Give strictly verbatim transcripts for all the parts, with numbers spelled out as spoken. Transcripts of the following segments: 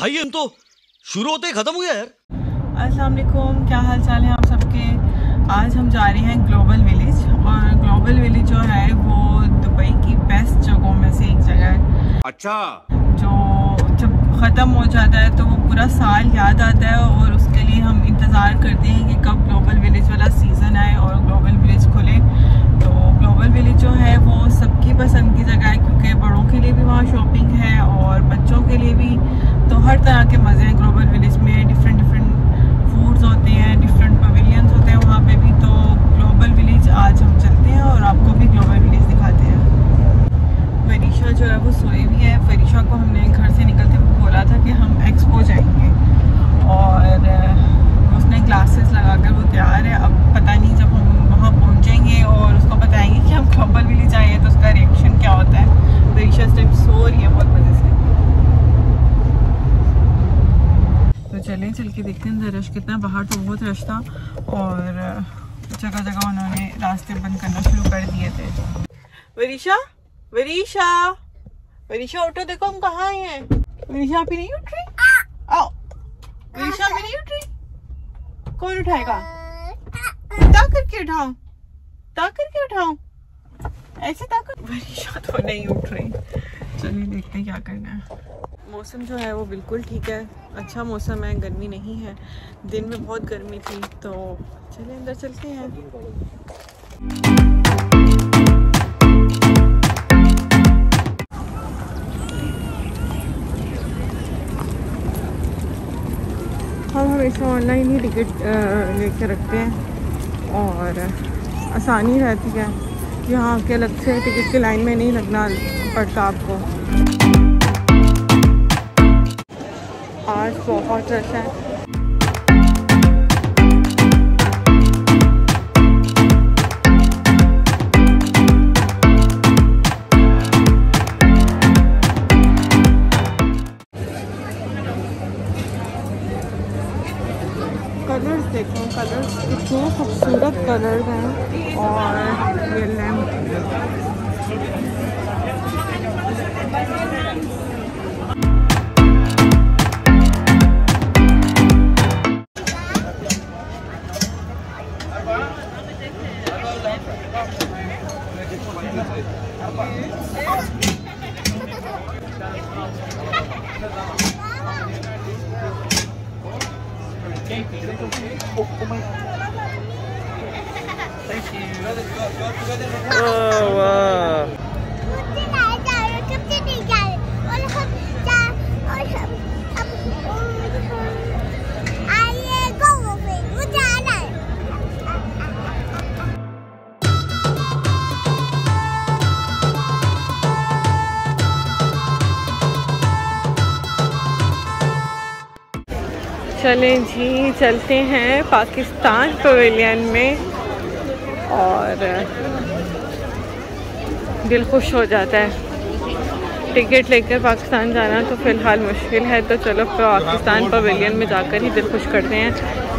भाई हम तो शुरू होते ही खत्म हो गया यार। अस्सलाम वालेकुम, क्या हाल चाल है आप सबके। आज हम जा रहे हैं ग्लोबल विलेज, और ग्लोबल विलेज जो है वो दुबई की बेस्ट जगहों में से एक जगह है। अच्छा, जो जब ख़त्म हो जाता है तो वो पूरा साल याद आता है, और उसके लिए हम इंतज़ार करते हैं कि कब ग्लोबल विलेज वाला सीज़न आए और ग्लोबल विलेज खुले। तो ग्लोबल विलेज जो है वो सबकी पसंद की जगह है, क्योंकि बड़ों के लिए भी वहाँ शॉपिंग है और बच्चों के लिए भी। तो हर तरह के मज़े हैं ग्लोबल विलेज में। डिफरेंट डिफरेंट फूड्स होते हैं, डिफरेंट पवेलियंस होते हैं वहाँ पे भी। तो ग्लोबल विलेज आज हम चलते हैं और आपको भी ग्लोबल विलेज दिखाते हैं। फरीशा जो है वो सोई हुई है। फरीशा को हमने घर से निकलते हुए बोला था कि हम एक्सपो जाएंगे, और उसने ग्लासेस लगाकर वो तैयार है। अब पता नहीं जब हम वहाँ पहुँचेंगे और उसको बताएंगे कि हम ग्लोबल विलेज आए हैं तो उसका रिएक्शन क्या होता है। फरीशा इस टाइम सो रही है बहुत मज़े से। तो चलें, चल के देखते हैं अंदर रश कितना। बाहर तो बहुत रश था और जगह जगह उन्होंने रास्ते बंद करना शुरू कर दिए थे। वरीशा, वरीशा, वरीशा उठो, देखो हम कहाँ आए हैं। वरीशा अभी नहीं उठ रही। आओ, वरीशा अभी नहीं उठ रही। कौन उठाएगा? ता करके उठाओ, ता करके उठाओ, ऐसे ता कर। वरीशा तो नहीं उठ रही। चलिए देखते हैं क्या करना है। मौसम जो है वो बिल्कुल ठीक है, अच्छा मौसम है, गर्मी नहीं है। दिन में बहुत गर्मी थी, तो चलिए अंदर चलते हैं। हम हमेशा ऑनलाइन ही टिकट लेके रखते हैं और आसानी रहती है। यहाँ के अलग से टिकट की लाइन में नहीं लगना पड़ता आपको। आज बहुत रश है। कलर्स देखो, कलर्स कितने खूबसूरत कलर्स हैं। और ये लैम्प चलें जी, चलते हैं पाकिस्तान पवेलियन में। और दिल खुश हो जाता है। टिकट लेकर पाकिस्तान जाना तो फ़िलहाल मुश्किल है, तो चलो पाकिस्तान पवेलियन में जाकर ही दिल खुश करते हैं।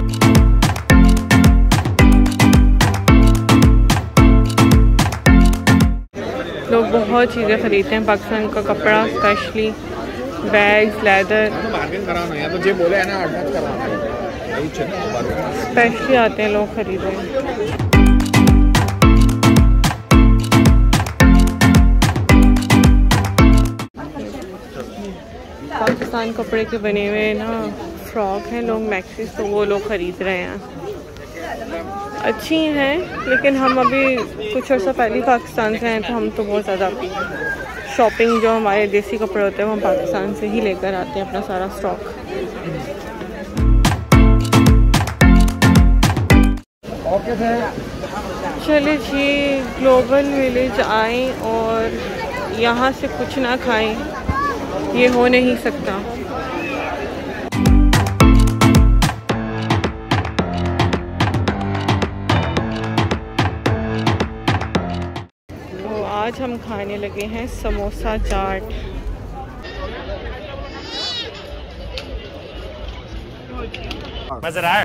लोग बहुत चीज़ें ख़रीदते हैं पाकिस्तान का, कपड़ा स्पेशली, बैग्स, लेदर स्पेशली आते हैं लोग खरीदने। पाकिस्तान कपड़े के बने हुए ना फ्रॉक हैं लोग, मैक्सीज, तो वो लोग ख़रीद रहे हैं। अच्छी हैं, लेकिन हम अभी कुछ अर्सा पहले पाकिस्तान से हैं, तो हम तो बहुत ज़्यादा शॉपिंग जो हमारे देसी कपड़े होते हैं वो हम पाकिस्तान से ही लेकर आते हैं अपना सारा स्टॉक। चलिए जी, ग्लोबल विलेज आए और यहाँ से कुछ ना खाएं, ये हो नहीं सकता। तो आज हम खाने लगे हैं समोसा चाट। नजर आया।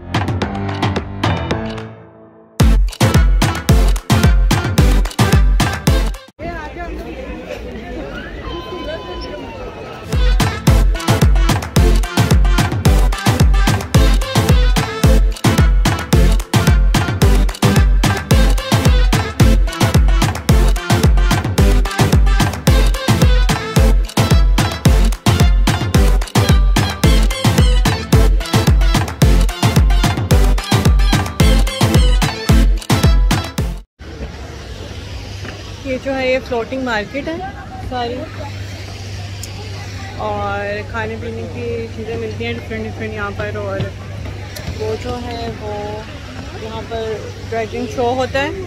ये जो है ये फ्लोटिंग मार्केट है सारी, और खाने पीने की चीज़ें मिलती हैं डिफरेंट डिफरेंट यहाँ पर। और वो जो है वो यहाँ पर ड्रैगिंग शो होता है।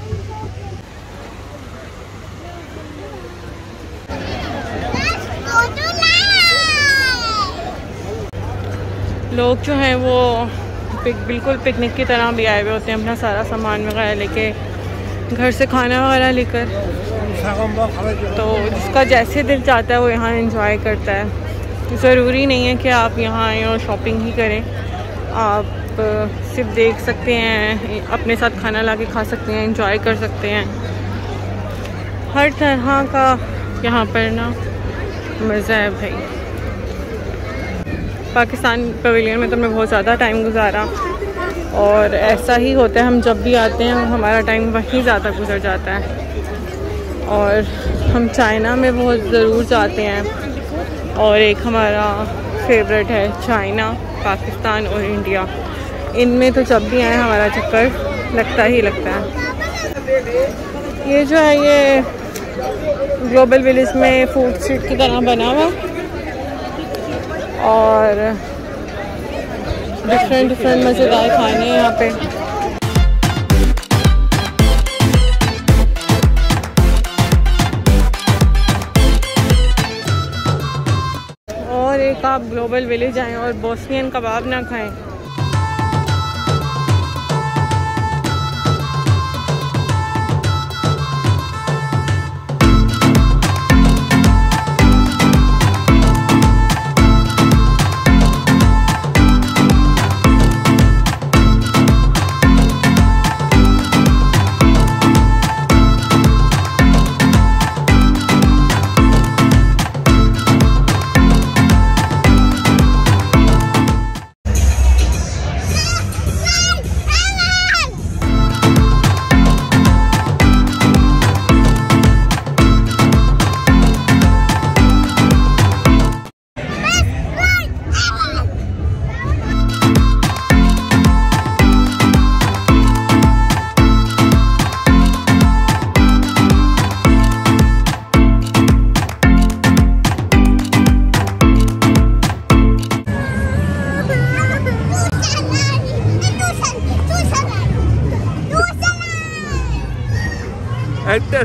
लोग जो हैं वो पिक, बिल्कुल पिकनिक की तरह भी आए हुए होते हैं, अपना सारा सामान वगैरह लेके, घर से खाना वगैरह लेकर। तो जिसका जैसे दिल चाहता है वो यहाँ एंजॉय करता है। ज़रूरी नहीं है कि आप यहाँ आएँ और शॉपिंग ही करें, आप सिर्फ देख सकते हैं, अपने साथ खाना ला के खा सकते हैं, एंजॉय कर सकते हैं। हर तरह का यहाँ पर ना मज़ा है भाई। पाकिस्तान पवेलियन में तो हमने बहुत ज़्यादा टाइम गुजारा, और ऐसा ही होता है, हम जब भी आते हैं हमारा टाइम वहीं ज़्यादा गुजर जाता है। और हम चाइना में बहुत ज़रूर जाते हैं, और एक हमारा फेवरेट है चाइना, पाकिस्तान और इंडिया। इनमें तो जब भी आए हमारा चक्कर लगता ही लगता है। ये जो है ये ग्लोबल विलेज में फूड स्ट्रीट की तरह बना हुआ, और डिफरेंट डिफरेंट मज़ेदार खाने हैं यहाँ पे। और एक आप ग्लोबल विलेज आएँ और बोस्नियन कबाब ना खाएं। एक्टर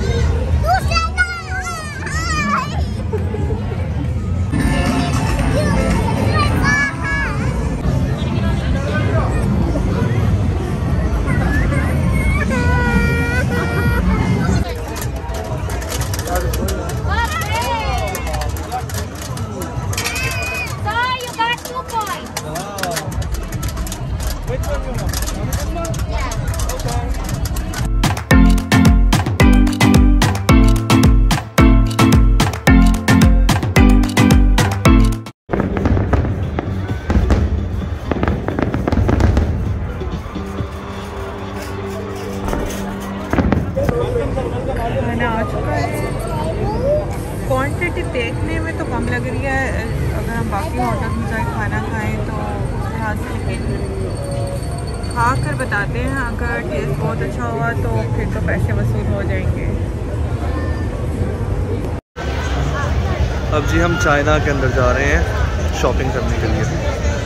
क्वांटिटी देखने में तो कम लग रही है, अगर हम बाकी होटल में जाए खाना खाएं तो उस लिहाज से, लेकिन खा कर बताते हैं, अगर टेस्ट बहुत अच्छा हुआ तो फिर तो पैसे वसूल हो जाएंगे। अब जी हम चाइना के अंदर जा रहे हैं शॉपिंग करने के लिए।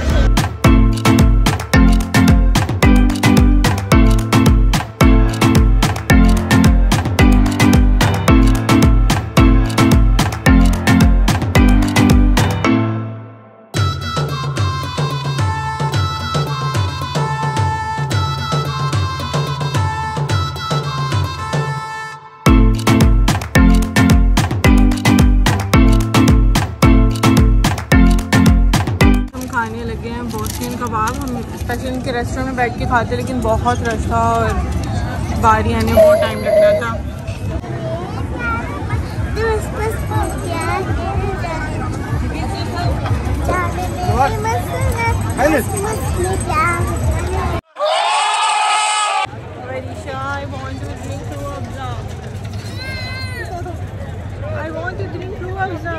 कबाब हम स्पेशली इनके रेस्टोरेंट में बैठ के खाते, लेकिन बहुत रश था और बारी आने में बहुत टाइम लग रहा था। I want to drink Ruah Afza.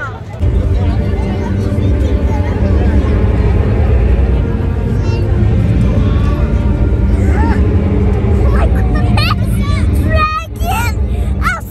Dragon! I'll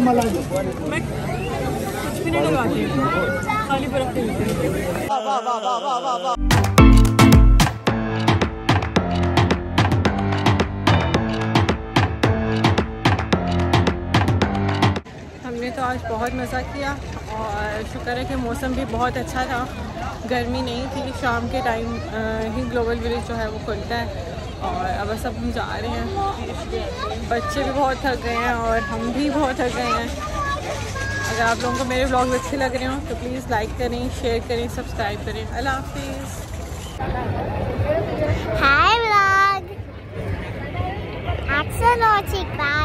मैं कुछ भी नहीं डलवाती, खाली बर्फ पीती हूँ। हमने तो आज बहुत मज़ा किया और शुक्र है कि मौसम भी बहुत अच्छा था, गर्मी नहीं थी। शाम के टाइम ही ग्लोबल विलेज जो है वो खुलता है और अब सब हम जा रहे हैं। बच्चे भी बहुत थक गए हैं और हम भी बहुत थक गए हैं। अगर आप लोगों को मेरे व्लॉग अच्छे लग रहे हो तो प्लीज़ लाइक करें, शेयर करें, सब्सक्राइब करें। अल्लाह हाफिज़। हाय व्लॉग, अक्सर